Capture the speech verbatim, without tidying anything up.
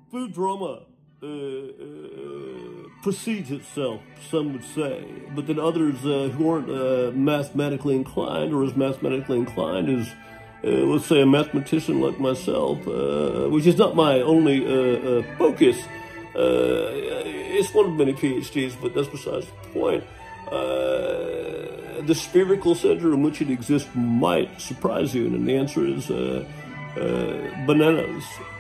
food drama uh, uh, precedes itself, some would say, but then others uh, who aren't uh, mathematically inclined or as mathematically inclined as, uh, let's say, a mathematician like myself, uh, which is not my only uh, uh, focus. Uh, it's one of many PhDs, but that's besides the point. Uh, the spherical center in which it exists might surprise you, and the answer is uh, uh, bananas.